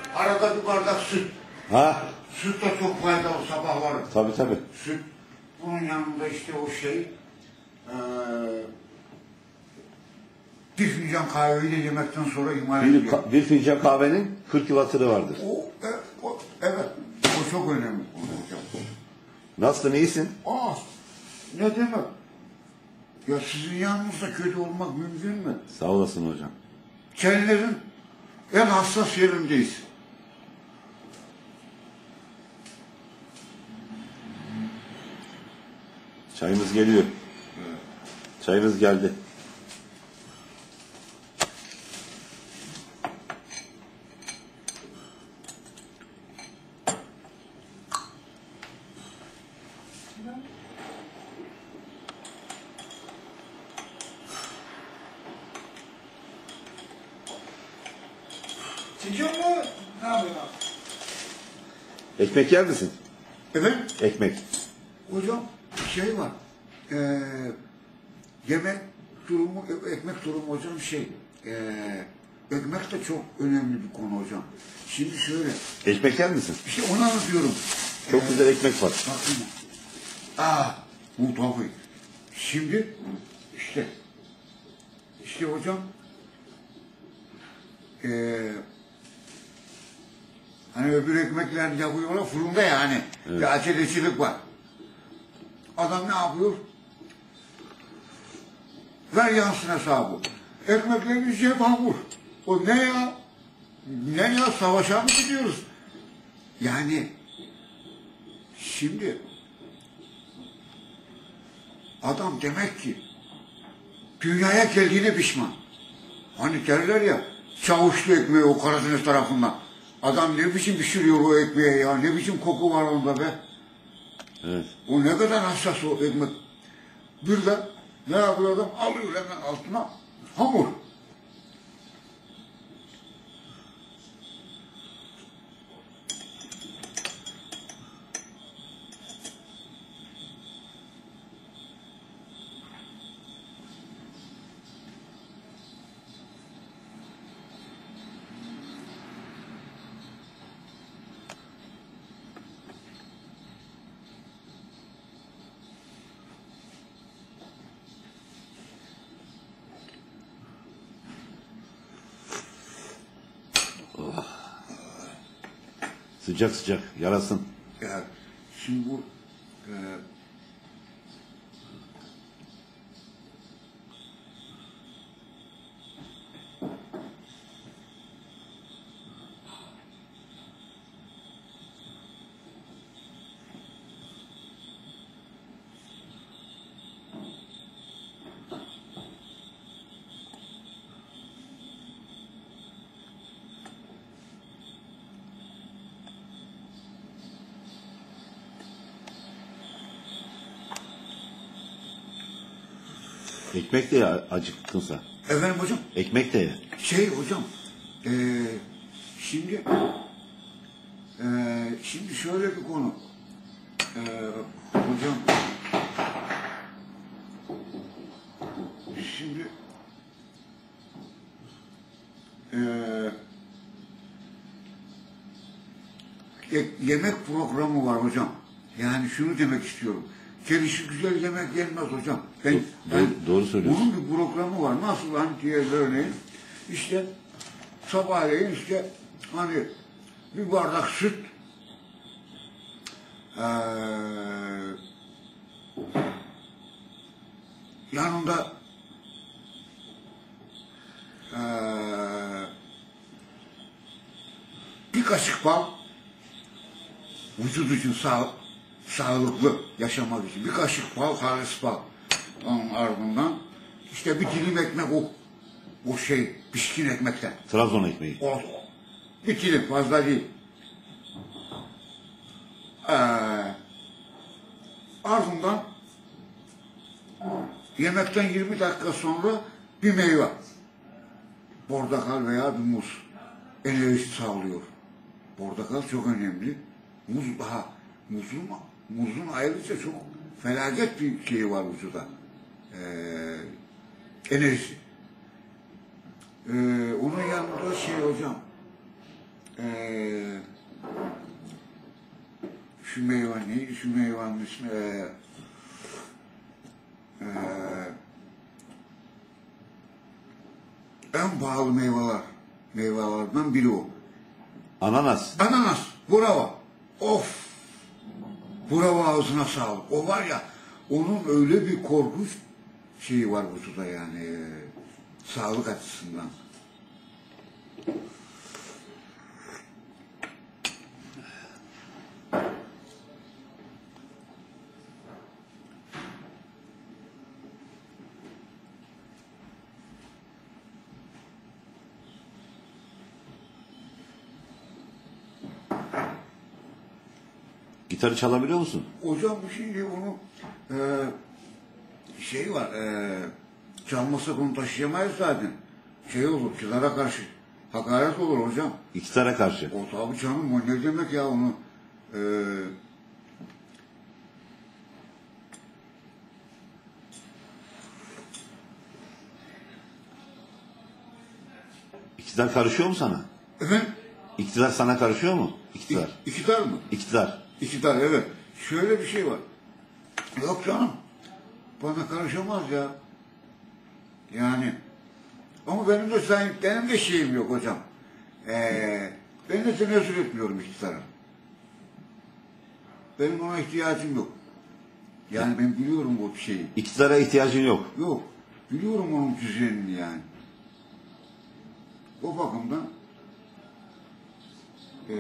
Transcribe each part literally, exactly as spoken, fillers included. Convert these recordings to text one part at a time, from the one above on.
Arada bir bardak süt. Ha? Süt de çok faydalı sabahları. Tabii tabii. Süt. Bunun yanında işte o şey ee, bir fincan kahveyi de yemekten sonra ihmal Bir, ediyor. bir fincan kahvenin kırk yıl hatırı vardır. O, e, o, evet. O çok önemli. Hocam. Nasılsın, iyisin? Aa, ne demek? Ya sizin yanınızda kötü olmak mümkün mü? Sağ olasın hocam. Kendilerin en hassas yerindeyiz. Çayımız geliyor. Çayımız geldi. Çekiyor mu? Ne yapıyorsun? Ekmek yer misin? Efendim? Ekmek. Hocam şey var. Ee, yemek durumu, ekmek durumu hocam şey. Ee, ekmek de çok önemli bir konu hocam. Şimdi şöyle. Ekmek yer misin? İşte onu anlatıyorum. Çok ee, güzel ekmek var. Bakın. Aa, bu tabii. Şimdi işte işte hocam ee, hani öbür ekmekler yapıyorlar fırında yani. Evet. Bir acelecilik var. Adam ne yapıyor? Ver yansın hesabı. Ekmeklerimiz cep hamur. O ne ya? Ne ya? Savaşa mı gidiyoruz? Yani şimdi adam demek ki dünyaya geldiğine pişman. Hani derler ya çavuşlu ekmeği o Karadeniz tarafından. Adam ne biçim pişiriyor o ekmeği ya? Ne biçim koku var onda be? Evet. O ne kadar hassas o ekmek. Bir de ne yapıyor adam? Alıyor hemen altına hamur. Oh. Sıcak sıcak, yarasın. Ya, şimdi bu e, Ekmek de ye, acıktınsa. efendim hocam Ekmek de ye. şey hocam e, şimdi e, şimdi şöyle bir konu e, hocam şimdi e, yemek programı var hocam. Yani şunu demek istiyorum. Gelişi güzel yemek yenmez hocam. Ben, Do- ben, doğru- doğru söylüyorsun. Bunun bir programı var. Nasıl hani diğer örneğin işte sabahleyin işte hani bir bardak süt ee, yanında ee, bir kaşık bal vücut için sağ, sağlıklı yaşamak için bir kaşık bal, halis bal. Onun ardından işte bir dilim ekmek o o şey pişkin ekmekten. Trabzon ekmeği. O, bir dilim fazla değil. Ee, ardından yemekten yirmi dakika sonra bir meyve. Portakal veya bir muz. Enerji sağlıyor. Portakal çok önemli. Muz daha. Muzun, muzun ayrıca çok felaket bir şeyi var vücuda. Ee, enerji. Ee, onun yanında şey hocam, Ee, şu meyve neydi? Şu meyvanın ismi ee, ee, en pahalı meyveler. Meyvelerden biri o. Ananas. Ananas. Bravo. Of. Bravo, ağzına sağlık. O var ya, onun öyle bir korkunç şeyi var vücuda yani. ee, sağlık açısından. Gitarı çalabiliyor musun? Hocam şimdi onu e, şey var, e, çalmasak onu taşıyamayız zaten. Şey olur, kızlara karşı hakaret olur hocam. Gitara karşı. O tabi canım, o ne demek ya onu. E, İktidar karışıyor mu sana? efendim? İktidar sana karışıyor mu? İktidar. İk, İktidar mı? İktidar. İktidar, evet. Şöyle bir şey var. Yok canım, bana karışamaz ya. Yani, ama benim de sayın, benim de şeyim yok hocam. Ee, ben de tenezzül etmiyorum iktidara. Benim ona ihtiyacım yok. Yani ben biliyorum o şeyi. İktidara ihtiyacın yok. Yok. Biliyorum onun düzenini yani. O bakımdan e,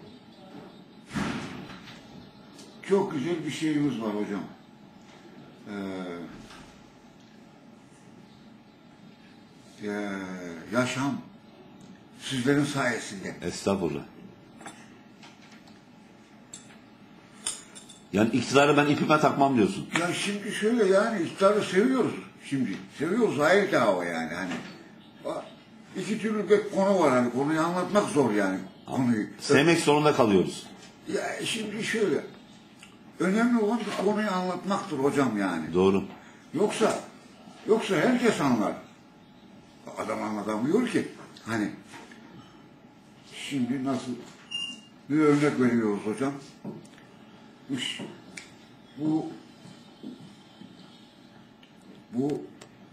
çok güzel bir şeyimiz var hocam. E, e, yaşam sizlerin sayesinde. Estağfurullah. Yani iktidarı ben ipime takmam diyorsun. Ya şimdi şöyle yani iktidarı seviyoruz şimdi. Seviyoruz, hayır dava yani hani. İki türlü bir konu var hani, konuyu anlatmak zor yani konuyu. Sevmek zorunda kalıyoruz. Ya şimdi şöyle, önemli olan bir konuyu anlatmaktır hocam yani. Doğru. Yoksa, yoksa herkes anlar. Adam anlatamıyor ki. Hani, şimdi nasıl bir örnek veriyoruz hocam. Bu, bu,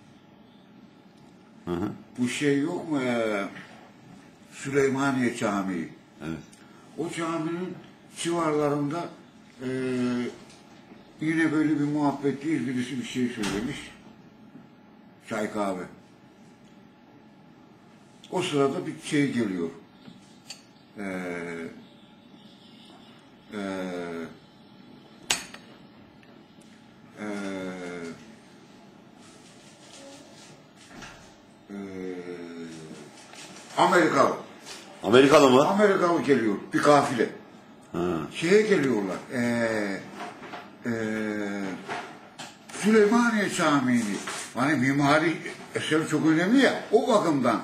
Hı hı. bu şey yok mu ya? Süleymaniye Camii. Evet. O caminin civarlarında e, yine böyle bir muhabbetliyiz, birisi bir şey söylemiş. Çay kahve. O sırada bir şey geliyor. Ee, e, e, e, Amerikalı. Amerikalı mı? Amerikalı geliyor, bir kafile. Ha. Şeye geliyorlar, ee, ee, Süleymaniye Camii'ni, hani mimari eser çok önemli ya, o bakımdan.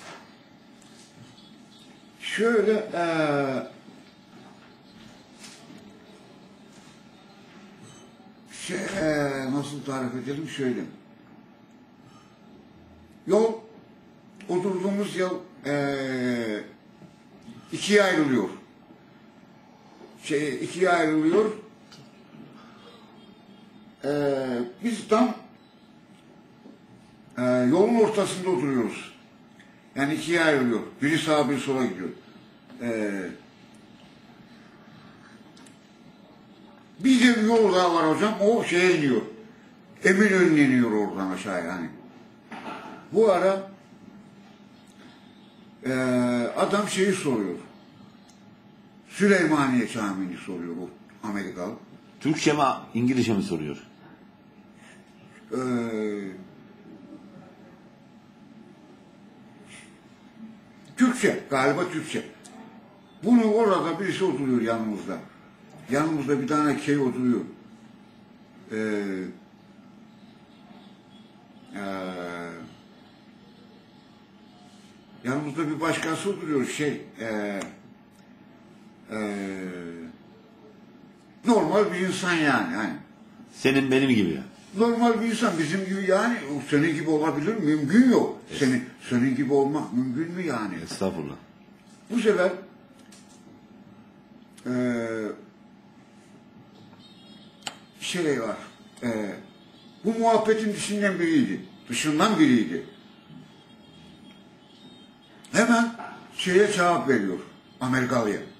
Şöyle, ee, şey, ee, nasıl tarif edelim, söyleyeyim. Yol, oturduğumuz yol, ee, ikiye ayrılıyor. Şey, ikiye ayrılıyor. Ee, biz tam e, yolun ortasında oturuyoruz. Yani ikiye ayrılıyor. Biri sağa, biri sola gidiyor. Ee, bir de bir yol daha var hocam. O şeye iniyor. Eminönü'ne iniyor oradan aşağıya yani. Bu ara e, adam şeyi soruyor. Süleymaniye Camii'ni soruyor o Amerikalı. Türkçe mi, İngilizce mi soruyor? Ee, Türkçe, galiba Türkçe. Bunu orada birisi oturuyor yanımızda. Yanımızda bir tane şey oturuyor. Ee, e, yanımızda bir başkası oturuyor şey. E, e, normal bir insan yani. Hani. Senin benim gibi. Normal bir insan bizim gibi yani, senin gibi olabilir mi? Mümkün yok. Evet. Senin, senin gibi olmak mümkün mü yani? Estağfurullah. Bu sefer Ee, şey var. E, bu muhabbetin dışından biriydi. Dışından biriydi. Hemen şeye cevap veriyor. Amerikalıya.